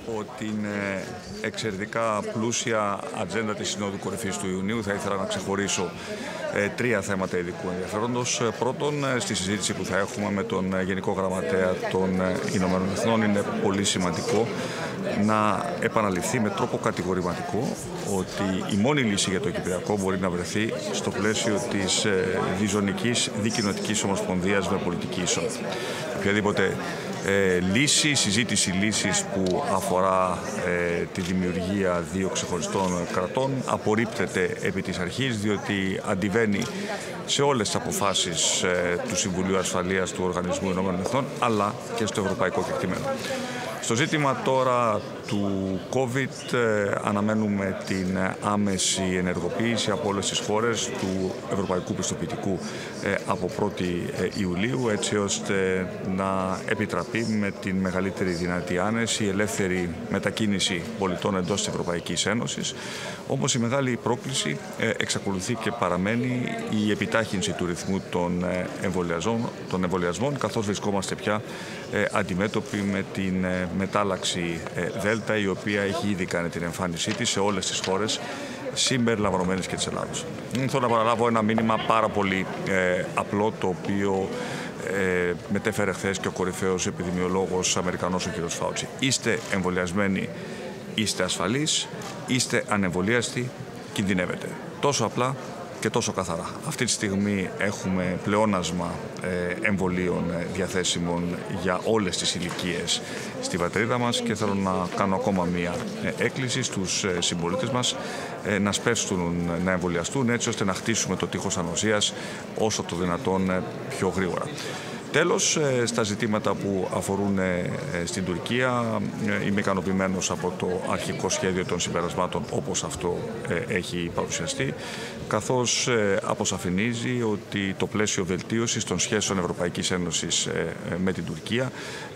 Από την εξαιρετικά πλούσια ατζέντα της Συνόδου Κορυφής του Ιουνίου θα ήθελα να ξεχωρίσω τρία θέματα ειδικού ενδιαφέροντος. Πρώτον, στη συζήτηση που θα έχουμε με τον Γενικό Γραμματέα των Ηνωμένων Εθνών είναι πολύ σημαντικό να επαναληφθεί με τρόπο κατηγορηματικό ότι η μόνη λύση για το Κυπριακό μπορεί να βρεθεί στο πλαίσιο της διζωνικής δικοινοτικής ομοσπονδίας με πολιτική ισότητα. Οποιαδήποτε λύση, συζήτηση λύσης που αφορά τη δημιουργία δύο ξεχωριστών κρατών απορρίπτεται επί της αρχής, διότι αντιβαίνει σε όλες τις αποφάσεις του Συμβουλίου Ασφαλείας του Οργανισμού Ηνωμένων Εθνών αλλά και στο ευρωπαϊκό κεκτημένο. Στο ζήτημα τώρα του COVID αναμένουμε την άμεση ενεργοποίηση από όλες τις χώρες του Ευρωπαϊκού Πιστοποιητικού από 1η Ιουλίου, έτσι ώστε να επιτραπεί με την μεγαλύτερη δυνατή άνεση η ελεύθερη μετακίνηση πολιτών εντός της Ευρωπαϊκής Ένωσης. Όμως η μεγάλη πρόκληση εξακολουθεί και παραμένει η επιτάχυνση του ρυθμού των εμβολιασμών, καθώς βρισκόμαστε πια αντιμέτωποι με την μετάλλαξη Δέλτα, η οποία έχει ήδη κάνει την εμφάνισή της σε όλες τις χώρες, συμπεριλαμβανομένης και της Ελλάδος. Θέλω να παραλάβω ένα μήνυμα πάρα πολύ απλό, το οποίο μετέφερε χθες και ο κορυφαίος επιδημιολόγος Αμερικανός ο κ. Φάουτσι. Είστε εμβολιασμένοι, είστε ασφαλείς, είστε ανεμβολίαστοι, κινδυνεύετε. Τόσο απλά και τόσο καθαρά. Αυτή τη στιγμή έχουμε πλεόνασμα εμβολίων διαθέσιμων για όλες τις ηλικίες στη πατρίδα μας και θέλω να κάνω ακόμα μία έκκληση στους συμπολίτες μας να σπεύσουν να εμβολιαστούν, έτσι ώστε να χτίσουμε το τείχος ανοσίας όσο το δυνατόν πιο γρήγορα. Τέλος, στα ζητήματα που αφορούν στην Τουρκία, είμαι ικανοποιημένος από το αρχικό σχέδιο των συμπερασμάτων όπως αυτό έχει παρουσιαστεί, καθώς αποσαφηνίζει ότι το πλαίσιο βελτίωσης των σχέσεων Ευρωπαϊκής Ένωσης με την Τουρκία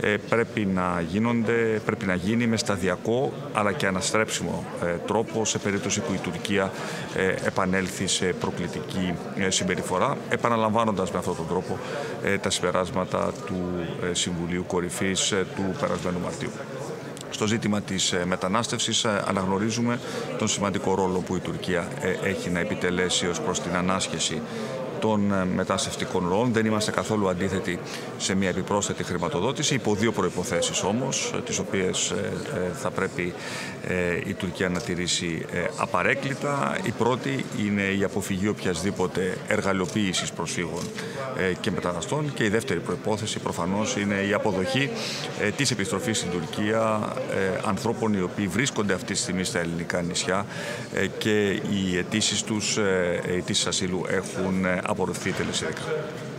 πρέπει να γίνει με σταδιακό αλλά και αναστρέψιμο τρόπο σε περίπτωση που η Τουρκία επανέλθει σε προκλητική συμπεριφορά, επαναλαμβάνοντας με αυτόν τον τρόπο τα συμπεράσματα του Συμβουλίου Κορυφής του περασμένου Μαρτίου. Στο ζήτημα της μετανάστευσης αναγνωρίζουμε τον σημαντικό ρόλο που η Τουρκία έχει να επιτελέσει ως προς την ανάσχεση των μεταναστευτικών ροών. Δεν είμαστε καθόλου αντίθετοι σε μια επιπρόσθετη χρηματοδότηση, υπό δύο προϋποθέσεις όμως, τις οποίες θα πρέπει η Τουρκία να τηρήσει απαρέκκλητα. Η πρώτη είναι η αποφυγή οποιασδήποτε εργαλειοποίησης προσφύγων και μεταναστών και η δεύτερη προϋπόθεση προφανώς είναι η αποδοχή της επιστροφής στην Τουρκία ανθρώπων οι οποίοι βρίσκονται αυτή τη στιγμή στα ελληνικά νησιά και οι αιτήσεις τους, οι αιτήσεις ασύλου έχουν απορροφηθεί τελεσίδικα.